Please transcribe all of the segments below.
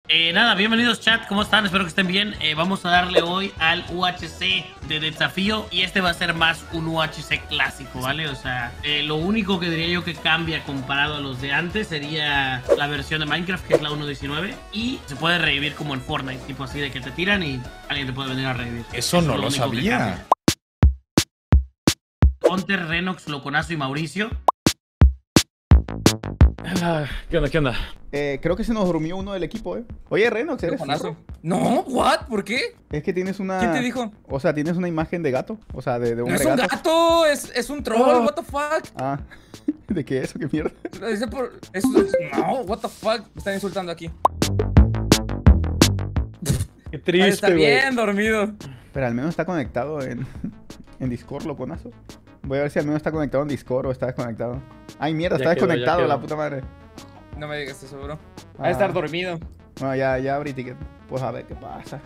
Nada, bienvenidos chat, ¿cómo están? Espero que estén bien. Vamos a darle hoy al UHC de desafío y este va a ser más un UHC clásico, ¿vale? O sea, lo único que diría yo que cambia comparado a los de antes sería la versión de Minecraft, que es la 1.19, y se puede revivir como en Fortnite, tipo así de que te tiran y alguien te puede venir a revivir. Eso no lo sabía. Hunter, Renox, Loconazo y Mauricio. ¿Qué onda? ¿Qué onda? Creo que se nos durmió uno del equipo, Oye, Renox, ¿eres Loconazo. furro? No, what? ¿Por qué? Es que tienes una... ¿Quién te dijo? O sea, tienes una imagen de gato. O sea, de un No es un gato. gato, es un troll, what the fuck. Ah, ¿de qué eso? ¿Qué mierda? No, what the fuck. Me están insultando aquí. Qué Está triste, güey. bien dormido. Pero al menos está conectado en Discord, Loconazo. Voy a ver si al menos está conectado en Discord o está desconectado. Ay, mierda, Ya está quedó, desconectado, ya quedó. la puta madre. No me digas eso, bro. Ah. Va a estar dormido. Bueno, ya abrí ticket. Pues a ver qué pasa.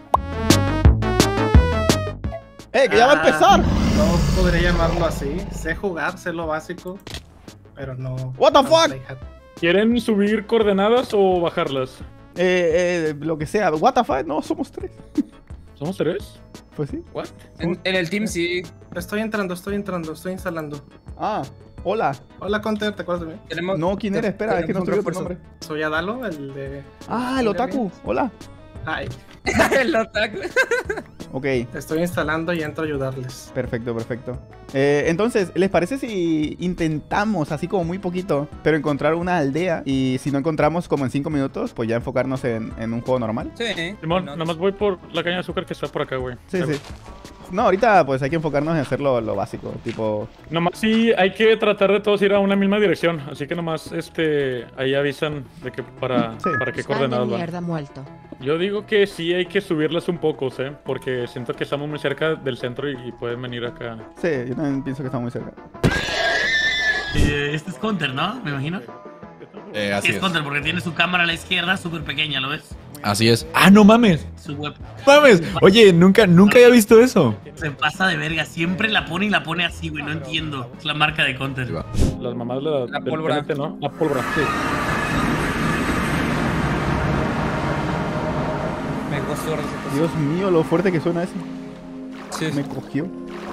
¡Que ya va a empezar! No podría llamarlo así. Sé jugar, sé lo básico, pero no. What the no fuck? play hard. ¿Quieren subir coordenadas o bajarlas? Lo que sea. What the fuck, no, somos tres. ¿Somos tres? Pues sí. ¿What? En el team sí. Estoy entrando, estoy instalando. Ah, hola. Hola, Conter, ¿te acuerdas de mí? Tenemos, No, ¿quién eres? Espera, es que no estoy viendo tu nombre. Soy Adalo, el de. Ah, el otaku. Hola. Hi. el otaku. Ok, Estoy instalando y entro a ayudarles. perfecto, perfecto. Entonces, ¿les parece si intentamos, así como muy poquito, pero encontrar una aldea? Y si no encontramos como en 5 minutos, pues ya enfocarnos en un juego normal. Sí. Simón, no, nada más voy por la caña de azúcar que está por acá, güey. Sí, sí. No, ahorita pues hay que enfocarnos en hacer lo básico, tipo... Nomás sí hay que tratar de todos ir a una misma dirección. Así que nomás, ahí avisan de que para qué coordenadas van. mierda muerto. Yo digo que sí hay que subirlas un poco, porque siento que estamos muy cerca del centro y pueden venir acá. Sí, yo también pienso que está muy cerca. Este es Hunter, ¿no? Me imagino. Así Es Hunter porque tiene su cámara a la izquierda súper pequeña, ¿lo ves? Así es. ¡Ah, no mames! Su web. ¡Mames! Oye, nunca había visto eso. Se pasa de verga, siempre la pone y la pone así, güey, no entiendo. Es la marca de Hunter. Ahí va. Las mamás La del pólvora. PNT, ¿no? La pólvora, sí. Me costó ahora esa cosa. Dios mío, lo fuerte que suena eso. Sí. Me cogió.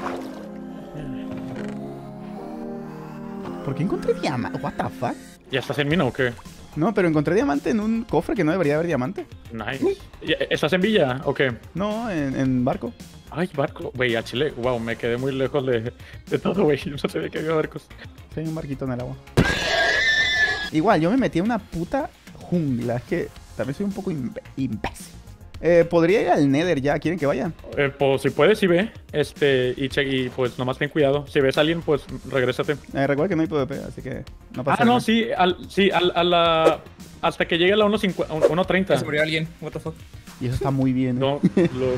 ¿Por qué encontré diamante? What the fuck? ¿Ya estás en mina o qué? No, pero encontré diamante en un cofre que no debería haber diamante. Nice. ¿Estás en villa o qué? No, en barco. Ay, barco. Güey, a Chile. Wow, me quedé muy lejos de todo, güey. No sabía que había barcos. Sí, hay un barquito en el agua. Igual, yo me metí a una puta jungla. Es que también soy un poco imbécil. Podría ir al Nether ya. ¿Quieren que vaya? Pues si puedes, sí ve. Y pues nomás ten cuidado. Si ves a alguien, pues regrésate. Recuerda que no hay PvP, así que no pasa Ah, no, nada. sí. Hasta que llegue a la 1.30. Se murió alguien, what the fuck. Y eso está muy bien. No, lol.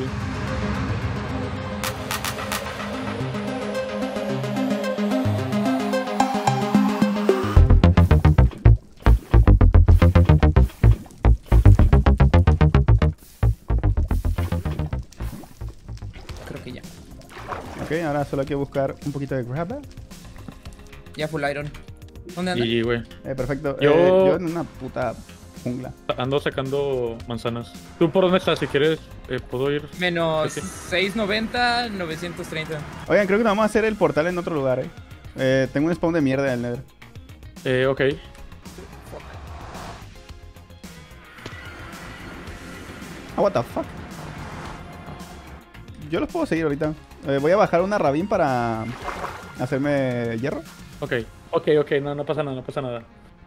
Creo que ya. Ok, ahora solo hay que buscar un poquito de grabber. Ya full iron. ¿Dónde anda? Y, güey, Perfecto. Yo- Yo en una puta jungla. ando sacando manzanas. ¿Tú por dónde estás? Si quieres, puedo ir. Menos Ok. 690, 930. Oigan, creo que vamos a hacer el portal en otro lugar, tengo un spawn de mierda en el Nether. Ok. Ah, what the fuck. Yo los puedo seguir ahorita. Voy a bajar una rabín para hacerme hierro. Ok, no pasa nada, no pasa nada.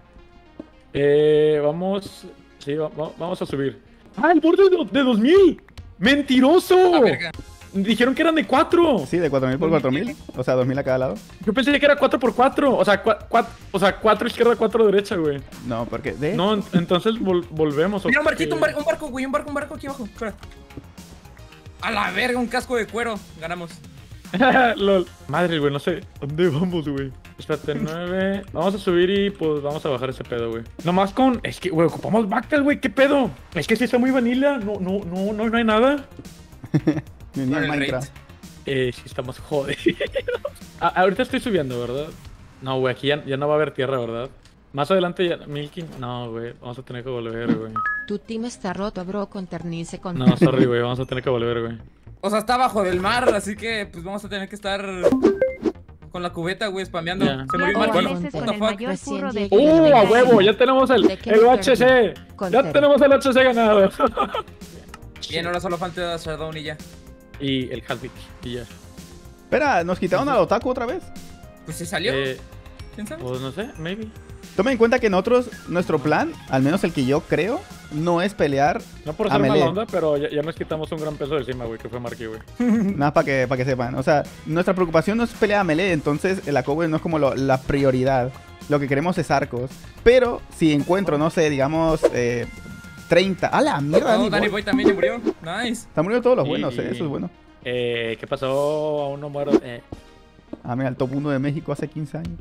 Vamos. Sí, vamos a subir. ¡Ah, el borde de 2000! ¡Mentiroso! La verga. Dijeron que eran de 4. Sí, de 4000 por 4000. O sea, 2000 a cada lado. Yo pensé que era 4x4. O sea, 4 izquierda, 4 derecha, güey. No, porque de... No, entonces volvemos. Mira, un ok. barquito, un barco, güey, un barco aquí abajo. Espera. A la verga, un casco de cuero. Ganamos. Lol. Madre, güey, no sé. ¿Dónde vamos, güey? Espérate, 9. Vamos a subir y pues vamos a bajar ese pedo, güey. Nomás con. Es que, güey, ocupamos backtail, güey. ¿Qué pedo? Es que sí está muy vanilla. No hay nada. Ni en Con el Minecraft. Sí estamos jodidos. Ahorita estoy subiendo, ¿verdad? No, güey, aquí ya no va a haber tierra, ¿verdad? Más adelante ya, Milking. No, güey, vamos a tener que volver, güey. Tu team está roto, bro, con Ternice con... No, sorry, güey, vamos a tener que volver, güey. O sea, está abajo del mar, así que pues vamos a tener que estar con la cubeta, güey, spameando. Ya. Se murió O a Marquino. veces What con the el fuck? mayor Recién furro de... llegué. ¡A huevo! Ya tenemos el ¿De qué UHC. Con Ya Ter. tenemos el UHC ganado. Bien, ahora solo falta Shardone y ya. Y el Halvik. Y ya. Espera, ¿nos quitaron al otaku otra vez? Pues se salió. ¿Quién sabe? Pues no sé, maybe. Tomen en cuenta que nosotros, nuestro plan, al menos el que yo creo, no es pelear No por a ser melee. mala onda, pero ya nos quitamos un gran peso de encima, güey, que fue Marky, güey. Nada para que sepan. O sea, nuestra preocupación no es pelear a melee, entonces el Akobe no es como la prioridad. Lo que queremos es arcos. Pero si encuentro, no sé, digamos, 30. ¡A la mierda! Oh, Danny Boy también ya murió. Nice. Están muriendo todos los Y- buenos, eso es bueno. ¿Qué pasó? Aún no muero. Ah, mira, el top 1 de México hace 15 años.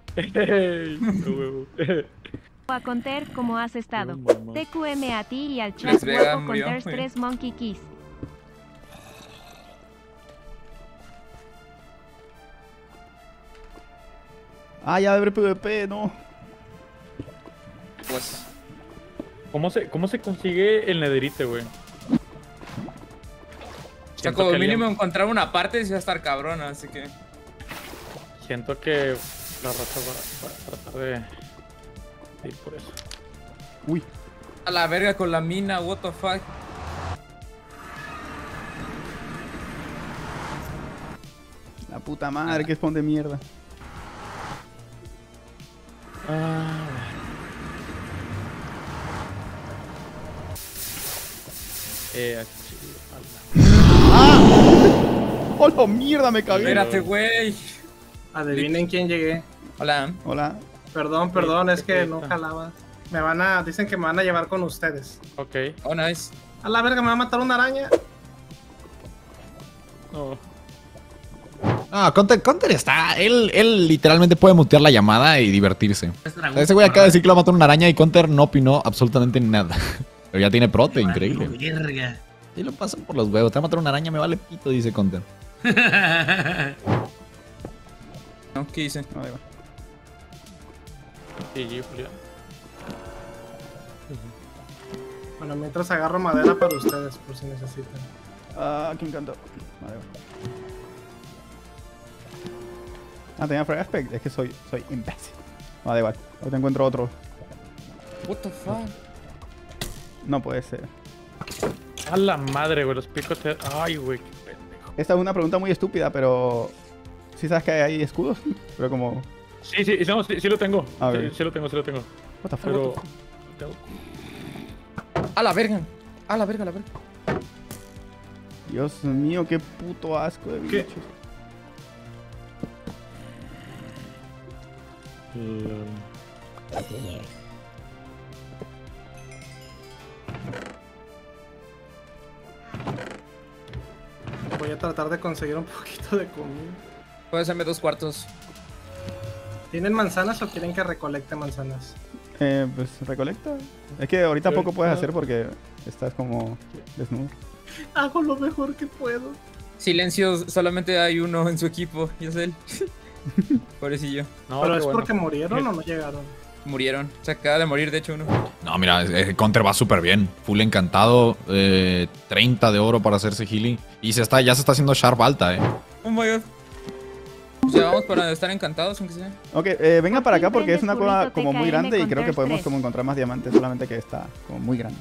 A Conter, ¿cómo has estado? No, mamá. TQM a ti y al Luis chat Vega guapo murió, Conters güey. 3 Monkey Kiss. Ah, ya abre PvP, no. Pues. ¿Cómo se consigue el nederite, güey? O sea, Siento como que mínimo Liam- encontrar una parte sí va a estar cabrona, así que. Siento que la raza va a tratar de ir por eso. Uy, A la verga con la mina, what the fuck. la puta madre, que spawn de mierda. Ah, ¡Hola, mierda, me cagué! Espérate, güey. Adivinen quién llegué. Hola. Hola. Perdón, es que no Perfecto. jalaba. Dicen que me van a llevar con ustedes. ok. Oh, nice. A la verga, me va a matar una araña. No. Ah, Conter está. Él literalmente puede mutear la llamada y divertirse. Es O sea, ese güey acaba de decir que lo mató una araña y Conter no opinó absolutamente nada. Pero ya tiene prote, increíble. Verga. Sí, lo pasan por los huevos. Te va a matar una araña, me vale pito, dice Conter. No, ¿qué hice? No, ahí va. Sí, Julián. Bueno, mientras agarro madera para ustedes, por si necesitan. Ah, ¿quién cantó? Vale, va. Ah, tenía Frag Aspect. Es que soy imbécil. No, da igual. Ahorita encuentro otro. What the fuck? No puede ser. A la madre, güey, los picos te... Ay, güey, qué pendejo. Esta es una pregunta muy estúpida, pero... ¿Sí sabes que hay escudos? Pero como... Sí, no, sí lo tengo. A Sí, ver. sí lo tengo. What the fuck? Pero... tengo- A la verga. A la verga, a la verga. Dios mío, qué puto asco de ¿Qué? bichos. Voy a tratar de conseguir un poquito de comida. Puede hacerme 2 cuartos. ¿Tienen manzanas o quieren que recolecte manzanas? Pues recolecta. Es que ahorita poco Ahorita- puedes hacer porque estás como desnudo. Hago lo mejor que puedo. Silencio, solamente hay uno en su equipo, y es él. Pobrecillo. No, ¿Pero qué es bueno. porque murieron o no llegaron? Murieron. Se acaba de morir, de hecho, uno. No, mira, Conter va súper bien. Full encantado. 30 de oro para hacerse healing. Y ya se está haciendo sharp alta, Oh my god. Pues ya vamos para estar encantados, aunque sea. Ok, venga para acá Aquí porque es una prendes cueva burrito como muy TKM grande y con creo que Thirst podemos 3. como encontrar más diamantes, solamente que está como muy grande.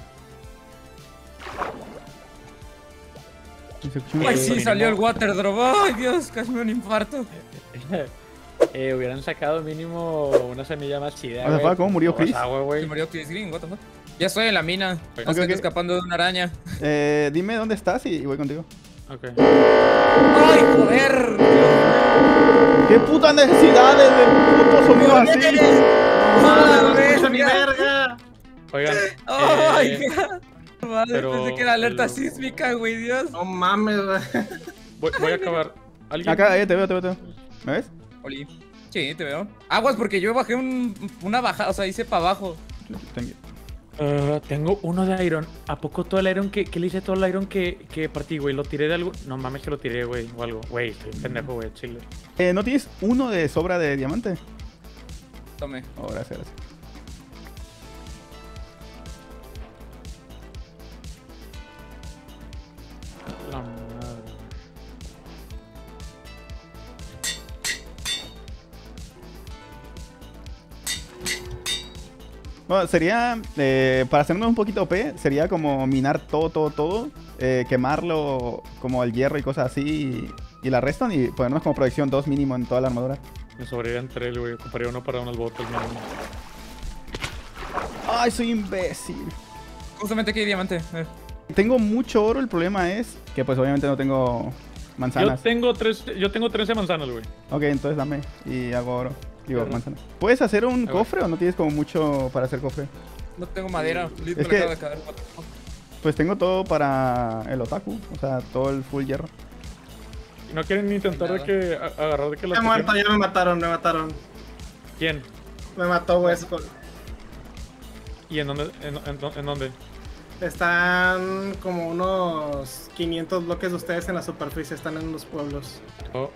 Y se escucha un Ay, ruido. sí, mínimo. salió el water drop. Ay, Dios, casi me da un infarto. Hubieran sacado mínimo una semilla más chida. O sea, güey. ¿cómo murió Más Chris? agua, Se güey. murió Chris Green, what the fuck. Ya estoy en la mina. Ok, Estoy ok. escapando de una araña. Dime dónde estás y voy contigo. Ok. ¡Ay, joder! ¿Qué puta necesidades de puto sonido así? ¡Ah, ¡No escucho ni verga! verga! Oigan. ¡Ay, God! Madre, pero pensé que era alerta el- sísmica, güey, Dios. No mames, güey. Voy a acabar. ¿Alguien? Acá, te veo. ¿Me ves? Oli. Sí, te veo. Aguas, porque yo bajé una bajada, o sea, hice para abajo. Thank you. Tengo uno de iron. ¿A poco todo el iron que le hice todo el iron que partí, güey? ¿Lo tiré de algo? No mames que lo tiré, güey, o algo. Güey, estoy pendejo, güey, chile. ¿No tienes uno de sobra de diamante? Tome. Oh, gracias. La madre. Bueno, sería, para hacernos un poquito OP, sería como minar todo, quemarlo como el hierro y cosas así, y la restan y ponernos como protección 2 mínimo en toda la armadura. Me sobrarían 3, güey. Compraría uno para unos botas, mínimo. Ay, soy imbécil. Justamente aquí hay diamante. Tengo mucho oro, el problema es que pues obviamente no tengo manzanas. Yo tengo 13 manzanas, güey. Ok, entonces dame y hago oro. Digo, manzanas. ¿Puedes hacer un cofre o no tienes como mucho para hacer cofre? No tengo madera. Es Me que- acabo de caer. Pues tengo todo para el otaku, o sea, todo el full hierro. ¿No quieren intentar de Nada. que agarrar de que Me las muerto, pociones? ya me mataron. ¿Quién? Me mató Westcol. ¿Y en dónde? ¿En dónde? Están como unos 500 bloques de ustedes en la superficie, están en los pueblos. Oh.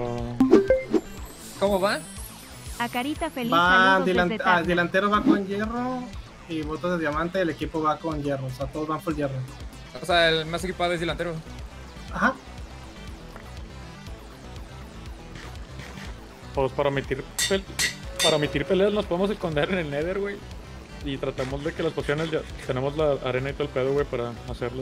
¿Cómo va? A Carita Feliz, Va saludos desde Tacna. delantero va con hierro y botas de diamante, el equipo va con hierro, o sea, todos van full hierro. O sea, el más equipado es delantero. Ajá. Pues para omitir peleas nos podemos esconder en el Nether, güey. Y tratamos de que las pociones ya... Tenemos la arena y todo el pedo, güey, para hacerlas.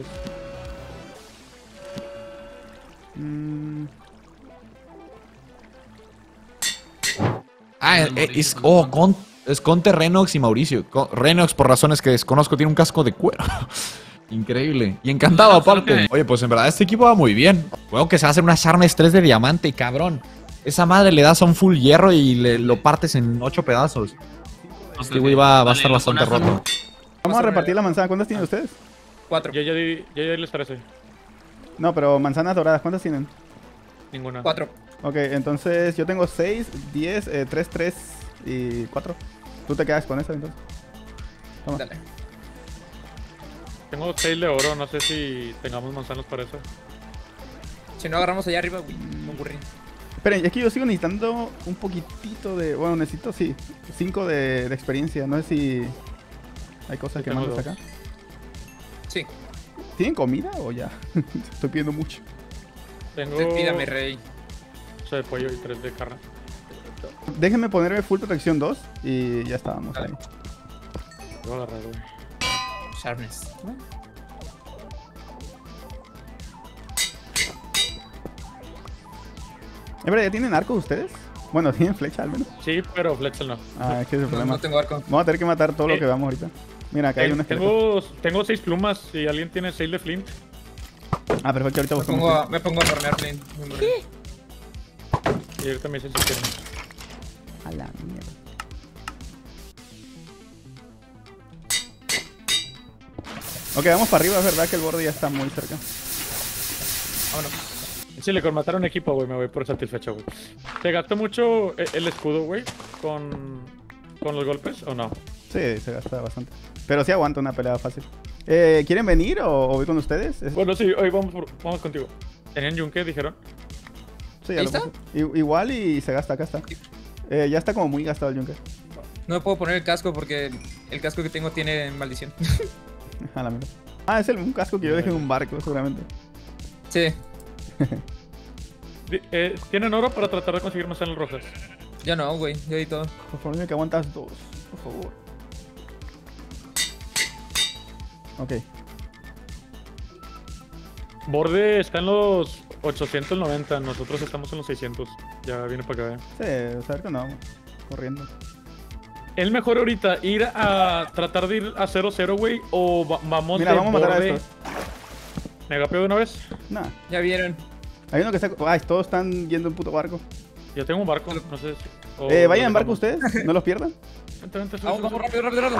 Ah, es Conte, Renox y Mauricio. Renox, por razones que desconozco, tiene un casco de cuero. Increíble. Y encantado aparte. Oye, pues en verdad este equipo va muy bien. Juego que se hacen unas armas 3 de diamante, cabrón. Esa madre le das a un full hierro y lo partes en 8 pedazos. Este güey va a estar bastante roto. Vamos a repartir la manzana. ¿Cuántas tienen ustedes? 4. Ya di les 13. No, pero manzanas doradas, ¿cuántas tienen? Ninguna. 4. Ok, entonces yo tengo 6, 10, 3, 3 y 4. Tú te quedas con eso entonces. Toma. Dale. Tengo 6 de oro, no sé si tengamos manzanas para eso. Si no agarramos allá arriba, me aburrí. Esperen, es que yo sigo necesitando un poquitito de... Bueno, necesito, sí, 5 de experiencia. No sé si hay cosas que Yo no tengo les 2. acá. Sí. ¿Tienen comida o ya? Estoy pidiendo mucho. Tengo... Pídame, rey. 8 de pollo y 3 de carne. Déjenme ponerme full protección 2 y ya estábamos Dale. ahí. Lo voy a agarrar, güey. Sharpness. ¿Es verdad, ya tienen arcos ustedes? Bueno, tienen flecha al menos. Sí, pero Fletchel no. Ah, es que es el No, problema. no tengo arco. Vamos a tener que matar todo lo que veamos ahorita. Mira, acá hay un esqueleto. Tengo 6 plumas. Si alguien tiene 6 de flint. Ah, perfecto, ahorita Me buscamos. pongo a farmear flint. Me morí. Y ahorita me dicen si quieren. A la mierda. Ok, vamos para arriba, es verdad que el borde ya está muy cerca. Vámonos. Sí, le mataron equipo, güey. Me voy por satisfecho, güey. ¿Se gastó mucho el escudo, güey? Con los golpes o no? Sí, se gasta bastante. Pero sí aguanta una pelea fácil. ¿Quieren venir o voy con ustedes? Bueno, sí, hoy vamos contigo. ¿Tenían yunque, dijeron? Sí, ya ¿Ahí lo está? puse. Igual y se gasta, acá está. Ya está como muy gastado el yunque. No me puedo poner el casco porque el casco que tengo tiene maldición. A la mierda. Ah, es un casco que yo dejé en un barco, seguramente. Sí. ¿Tienen oro para tratar de conseguir manzanas rojas? Ya no, güey. Ya di todo. Por favor, dime que aguantas 2. Por favor. Ok. Borde está en los 890. Nosotros estamos en los 600. Ya viene para acá, Sí, saber que no vamos. Corriendo. ¿Es mejor ahorita ir a tratar de ir a 0-0, güey? ¿O vamos Mira, de vamos a matar a borde? estos. ¿Megapeo de una vez? Nah. Ya vieron. Hay uno que está. Ay, todos están yendo en puto barco. Yo tengo un barco, no sé si... Vayan en barco ustedes, no los pierdan. Vente, sube, Vamos, sube, vamos, sube. rápido.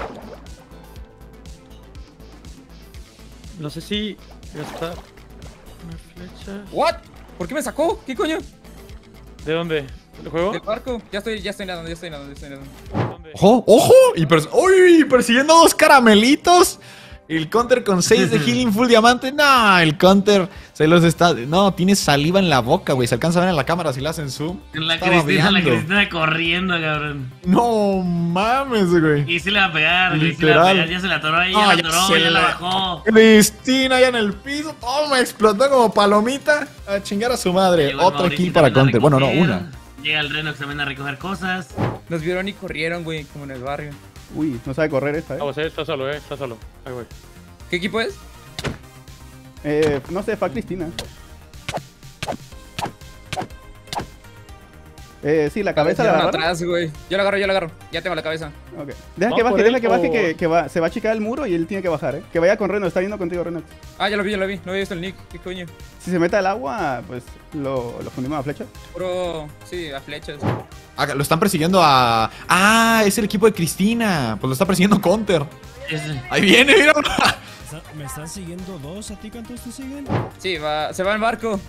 No sé si gastar una flecha... ¿What? ¿Por qué me sacó? ¿Qué coño? ¿De dónde? ¿El juego? Del barco. Ya estoy nadando. ¿Dónde? ¡Ojo! ¡Ojo! ¡Uy! Persiguiendo 2 caramelitos. El counter con 6 de healing full diamante. No, el counter se los está... No, tiene saliva en la boca, güey. Se alcanza a ver en la cámara si le hacen zoom. La Está Cristina babeando. corriendo, cabrón. No mames, güey. Y sí le va a pegar, güey. Sí le va a Literal. pegar. Ya se la atoró ahí, No, ya la ya atoró, se ya la la- bajó. Cristina ya en el piso. Toma, explotó como palomita. A chingar a su madre. Llegó el Otra Mauricio kill para también a counter. Bueno, no, recoger. una. Llega el Renox también a recoger cosas. Nos vieron y corrieron, güey, como en el barrio. Uy, no sabe correr esta, Vamos, está solo, está solo. Ahí voy. ¿Qué equipo es? No sé, fue a Cristina. Sí, la cabeza la Tiraron agarra. atrás, güey. Yo la agarro. Ya tengo la cabeza. Ok. Deja No, que baje, por deja él, que baje, por- que va, se va a achicar el muro y él tiene que bajar, Que vaya con Reno, está viendo contigo, Reno. Ah, ya lo vi. No había visto el nick. ¿Qué coño? Si se mete al agua, pues lo fundimos a flecha. Puro. Sí, a flechas. Ah, lo están persiguiendo a... Ah, es el equipo de Cristina. Pues lo está persiguiendo counter. Ese. Ahí viene, mira. ¿Me están siguiendo dos? ¿A ti cuántos te siguen? Sí, se va en barco.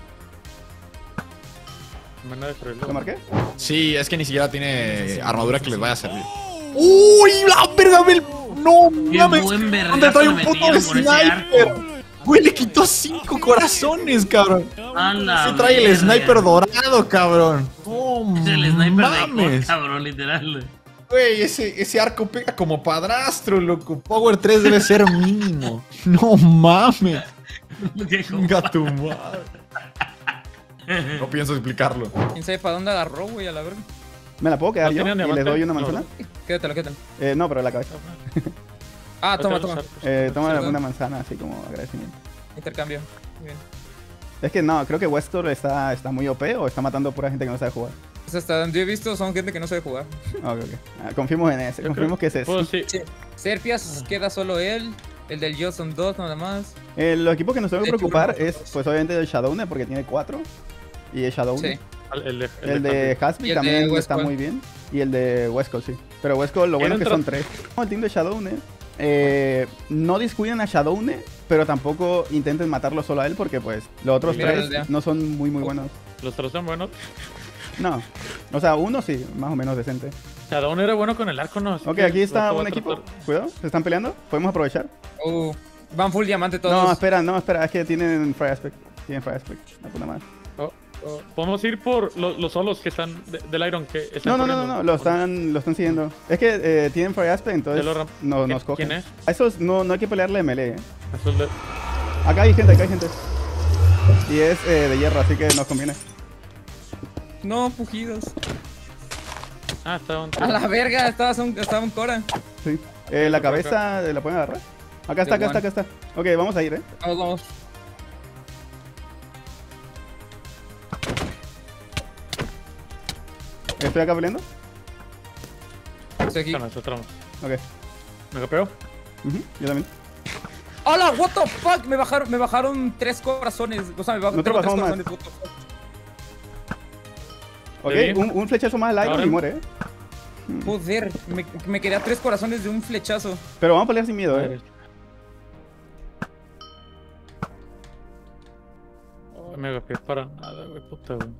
Me van a destruirlo. ¿Lo marqué? Sí, es que ni siquiera tiene armadura que les vaya a servir. ¡Uy, la verga! ¡No mames! buen vergazo ¿Dónde trae le un puto metieron por ese sniper? arco. Güey, le quitó 5 corazones, cabrón. A la Se trae el verga. sniper dorado, cabrón. ¡No Es el sniper de mames! God, cabrón, literal. Güey, ese arco pega como padrastro, loco. Power 3 debe ser mínimo. No mames. Venga tu madre. No pienso explicarlo. ¿Quién sabe para dónde agarró, güey, a la verga? ¿Me la puedo quedar ¿No yo? tienen ¿Y le diamante? doy una No. manzana? Quédatelo. No, pero la cabeza. Ah, toma. Otros arcos. Toma Perdón. una manzana, así como agradecimiento. Intercambio. Muy bien. Es que no, creo que Westor está muy OP o está matando a pura gente que no sabe jugar. Pues hasta donde yo he visto son gente que no sabe jugar. Ok. Confiemos en ese, confiemos que es ese. Pues sí. Sí. Serpias queda solo él. El del yo son 2 nada más. Los equipos que nos tenemos que Sí, preocupar churro. es, pues obviamente, el Shadowne, porque tiene 4. Y el Shadowne. Sí. El de Hasby Y el de también está Westcol. muy bien. Y el de Westcol, sí. Pero Westcol, lo bueno es que son 3. El team de Shadowne, no descuiden a Shadowne, pero tampoco intenten matarlo solo a él, porque pues los otros Mira, 3 ya. no son muy buenos. Los otros son buenos. No. O sea, uno sí, más o menos decente. Cada uno era bueno con el arco, ¿no? Así Ok, que aquí está otro va un a equipo. tratar. Cuidado, se están peleando. Podemos aprovechar. Van full diamante todos. No, espera, es que tienen Fire Aspect. La puta madre. Podemos ir por los solos que están del Iron que están corriendo. No, lo están siguiendo. Es que tienen Fire Aspect, entonces Ya lo nos cogen. ¿Quién es? A esos no hay que pelearle melee, Azul de- Acá hay gente. Y es de hierro, así que nos conviene. No, fugidos. Ah, está un... A la verga, estaba un Cora. Sí. La cabeza, ¿la pueden agarrar? Acá está. Ok, vamos a ir, Vamos. Estoy acá peleando. Estoy aquí. Está nosotros. Ok. ¿Me copeo? Yo también. ¡Hola! ¿What the fuck? Me bajaron 3 corazones. O sea, Nosotros tengo 3 bajamos más. corazones. What the fuck. Ok, Bien. un flechazo más al Iron Ahora- y muere, Joder, me quedé a 3 corazones de un flechazo. Pero vamos a pelear sin miedo, Oh, me copié para nada, güey, puta, güey.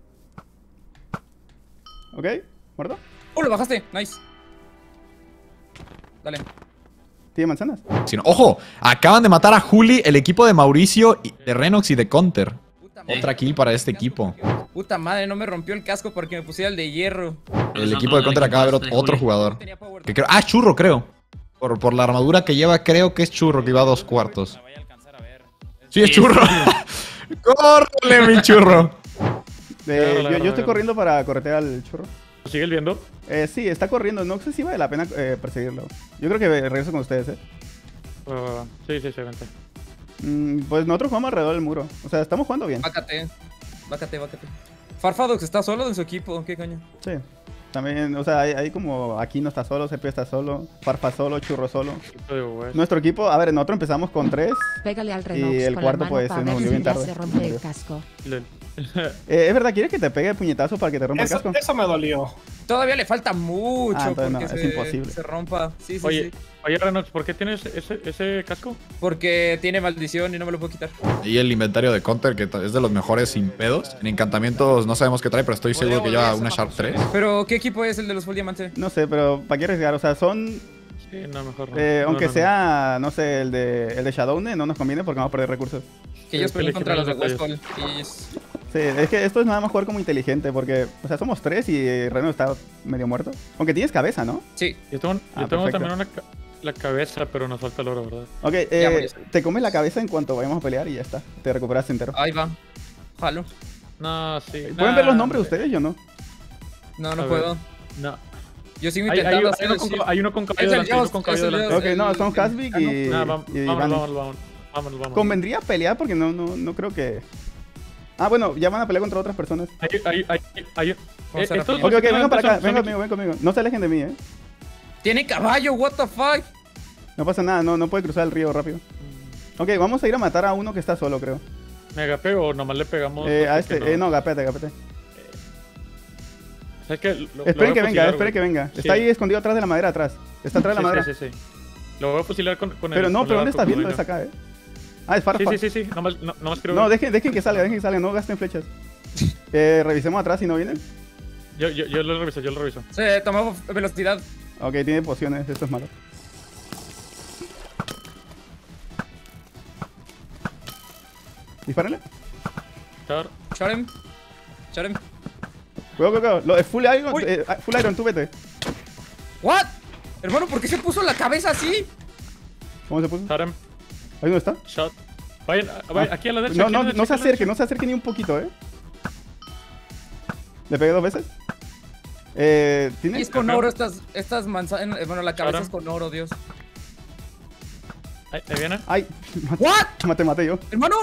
Ok, ¿muerto? Lo bajaste. Nice. Dale. ¿Tiene manzanas? Ojo, acaban de matar a Juli, el equipo de Mauricio, de Renox y de Counter. Otra kill para este equipo. Puta madre, no me rompió el casco porque me pusiera el de hierro. El equipo de Counter acaba de ver otro jugador. Que creo, Churro, creo. Por la armadura que lleva, creo que es Churro, que iba a 2 cuartos. Sí, es Churro. ¡Córrele, mi Churro! Yo estoy corriendo para corretear al churro. ¿Lo sigues viendo? Sí, está corriendo. No sé si vale la pena perseguirlo. Yo creo que regreso con ustedes, Sí, vente. Pues nosotros jugamos alrededor del muro. O sea, estamos jugando bien. Bácate. Farfadox está solo en su equipo. ¿Qué coño? Sí. También, o sea, hay como aquí no está solo, CP está solo, Farfa solo, Churro solo. Nuestro equipo, a ver, nosotros empezamos con 3. Pégale al Y Renox el con cuarto la mano pues para se ver nos si unió bien ya tarde. se rompe el casco. Es verdad, ¿quieres que te pegue el puñetazo para que te rompa el casco? Eso me dolió. Todavía le falta mucho entonces no, porque es imposible. se rompa. Sí, Oye, Renox, ¿por qué tienes ese casco? Porque tiene maldición y no me lo puedo quitar. Y el inventario de Counter, que es de los mejores sin pedos. En encantamientos no sabemos qué trae, pero estoy seguro que lleva una Sharp 3. Pero, ¿qué equipo es el de los Full Diamante? No sé, pero ¿para qué arriesgar? O sea, son Sí, no, mejor no. Aunque No, no, sea, no sé, el de Shadowne, no nos conviene porque vamos a perder recursos. Que ellos peleen contra los de elegir los Westfall. Y Sí, es que esto es nada más jugar como inteligente porque, o sea, somos 3 y Reno está medio muerto. Aunque tienes cabeza, ¿no? sí. Yo tengo, perfecto. también la cabeza, pero nos falta el oro, ¿verdad? Ok, Ya voy a hacer. te comes la cabeza en cuanto vayamos a pelear y ya está. Te recuperas entero. Ahí va. Jalo. No, sí. ¿Pueden ver los nombres ustedes? Yo no. No, A no ver. puedo. No. Yo sigo Hay intentando hacer el uno shift. con, hay uno con cabello Es el delante, hay uno Just, con cabello es el delante. Just. Ok, no, son Hasvik y, Nah, y Iván. vámonos. Convendría pelear porque no creo que... Ah, bueno, ya van a pelear contra otras personas. Hay Vamos a estos refinar. Ok, vengan para acá, son- vengan conmigo. No se alejen de mí, Tiene caballo, what the fuck. No pasa nada, no puede cruzar el río rápido. Ok, vamos a ir a matar a uno que está solo, creo. ¿Mega pego o nomás le pegamos? A este, no, gapete. Es que Esperen que venga, esperen que venga. Sí. Está ahí escondido atrás de la madera, atrás. Está atrás de la madera. Sí. Lo voy a fusilar con el... Pero no, con pero el ¿dónde arco estás viendo? cuando Es acá, Ah, es Farfa. Sí. Nomás quiero No, ver. dejen que salga, no gasten flechas. Revisemos atrás si no vienen. Yo lo reviso. Sí, tomamos velocidad. Ok, tiene pociones, esto es malo. Dispárenle. Char. Shot him. Cuidado. Lo de Full Iron, Uy. Full Iron, tú vete. What? Hermano, ¿por qué se puso la cabeza así? ¿Cómo se puso? Charem. ¿Ahí dónde está? Shot. Vayan, aquí a la derecha. No, aquí a la no derecha, se aquí a la acerque, no se acerque ni un poquito, Le pegué 2 veces. ¿Tiene? Y es con oro estas manzanas. Bueno, la cabeza Ahora. es con oro, Dios. derecha. Ahí viene. Ay, What? maté yo. Hermano.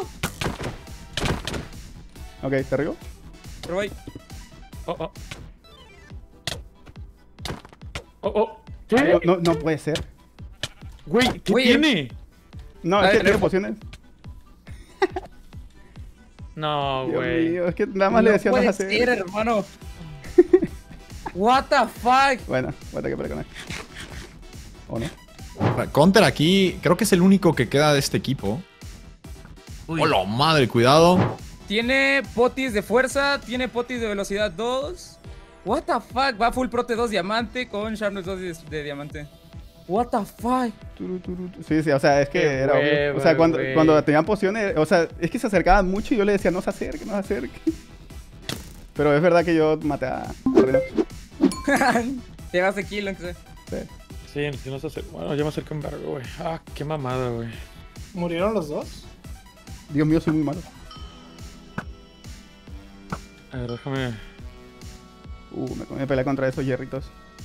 Ok, ¿te río? Pero voy. ¿Qué? No puede ser. Güey, ¿qué Oye. tiene? No, A es que ver, tiene pociones. No, Dios güey. mío, es que nada más le decía no puede hacer. ser, hermano. What the fuck. Bueno, voy a tener que pelear con él. ¿O no? Counter aquí, creo que es el único que queda de este equipo. Uy. ¡Hola, madre! Cuidado. Tiene potis de fuerza, tiene potis de velocidad 2. What the fuck, va full prote 2 diamante con sharpness 2 de diamante. What the fuck. Sí, o sea, es que Qué era obvio. hueva, O sea, güey. cuando tenían pociones, o sea, es que se acercaban mucho y yo le decía, no se acerque. Pero es verdad que yo maté a Reno. Llegaste kill, aunque sea. Sí, si no se acerca. Bueno, ya me acerqué un vergo, güey. Ah, qué mamada, güey. ¿Murieron los dos? Dios mío, soy muy malo. A ver, déjame. Me peleé contra esos hierritos.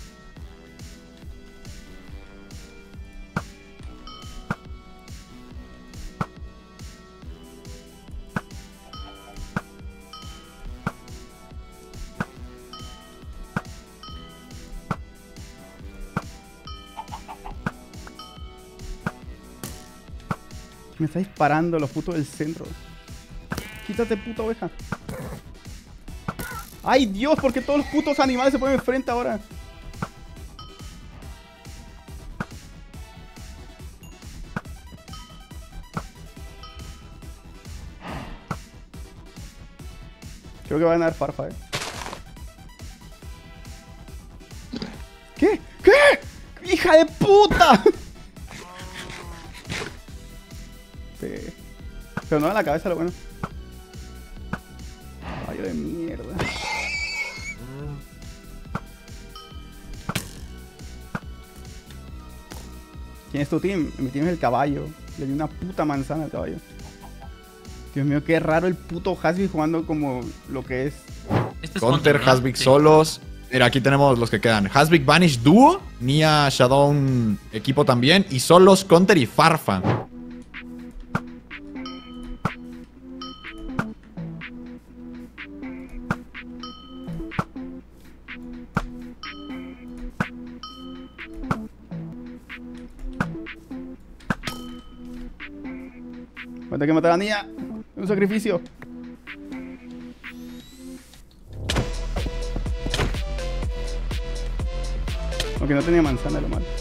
Me está disparando los putos del centro. Quítate, puta oveja. ¡Ay, Dios! ¿Por qué todos los putos animales se ponen enfrente ahora? Creo que va a ganar Farfa, ¿Qué? ¡Hija de puta! Sí. Pero no en la cabeza, lo bueno. Caballo de mierda. ¿Quién es tu team? Mi team es el caballo. Le di una puta manzana al caballo. Dios mío, qué raro el puto Hasby jugando como lo que es. Este es Counter, ¿verdad? Hasvik Sí. solos. Mira, aquí tenemos los que quedan. Hasvik Vanish dúo. Nia Shadow equipo también. Y solos Counter y Farfa. Cuenta que matar a la niña. Es un sacrificio. Aunque no tenía manzana, lo malo.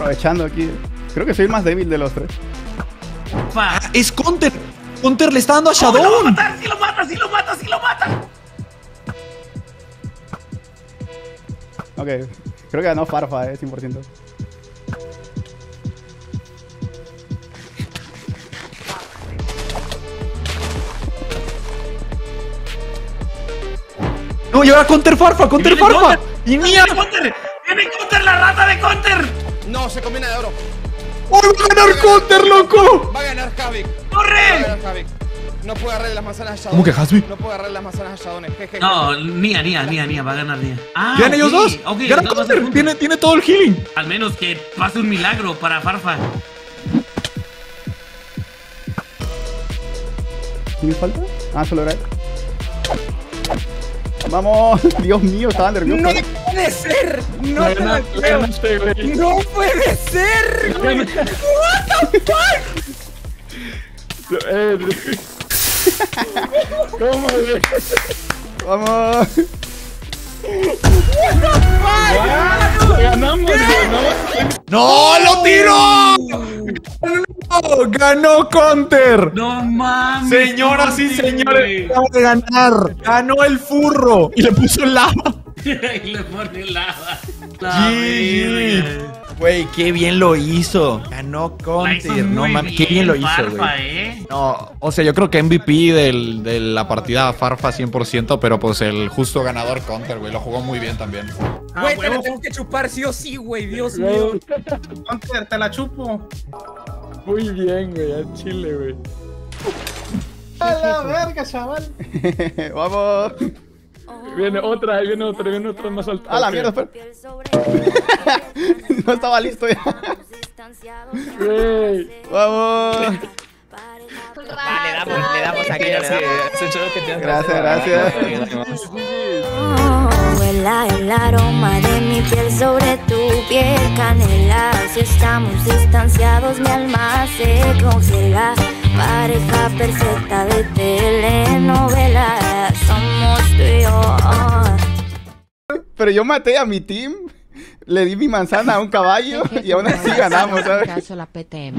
Aprovechando aquí. Creo que soy el más débil de los tres. Pa. ¡Es Counter! ¡Counter le está dando a ¡Oh, lo va a Shadow! matar! ¡Sí lo mata! ¡Sí lo mata! ¡Sí lo mata! Ok. Creo que ganó Farfa, 100%. No, y ahora Counter Farfa, Counter ¡Viene Farfa. Counter! ¡Y ¡Viene mía! Counter! ¡Viene Counter, la rata de Counter! No, se combina de oro. ¡Oh, va a ganar Counter, loco! Va a ganar Havik. ¡Corre! No puede agarrarle las manzanas a Shadow. ¿Cómo que Hasbi? No puede agarrarle las manzanas a Shadow. Jeje. No, Nia, va a ganar Nia. Ah, ¡Ganan ellos ok, dos! ok, ¡Gana entonces va a ser Counter! juntos. Tiene todo el healing. Al menos que pase un milagro para Farfa. ¿Quién me falta? Ah, solo era él. Vamos. Dios mío, estaba nervioso. ¡No puede ser! ¡No te la creo! Ganaste, güey. ¡No puede ser! güey! ¡What the fuck! ¿Cómo, güey? Vamos. Ganamos, ¡No, lo tiró! ¡No! ¡Ganó Counter! No mames. Señoras y Counter, señores, güey. acaba de ganar. Ganó el furro y le puso lava. Y le pone lava. GG. Güey, qué bien lo hizo. Ganó Counter. No mames, qué bien lo hizo, Farfa, güey. No, o sea, yo creo que MVP de la partida Farfa 100%, pero pues el justo ganador Counter, güey. Lo jugó muy bien también. Güey, te la tengo que chupar sí o sí, güey. Dios mío. Counter, te la chupo. Muy bien, güey, al chile, güey. A la verga, chaval. Vamos. Viene otra más alta. A la mierda, espera. No estaba listo ya. Güey. Vamos. Le damos aquí. Gracias. Huela el aroma de mi piel sobre tu piel, canela. Si estamos distanciados, mi alma se congela. Pareja perfecta de telenovela, somos tú y yo. Pero yo maté a mi team. Le di mi manzana a un caballo y aún así ganamos, ¿sabes? Caso la PTM.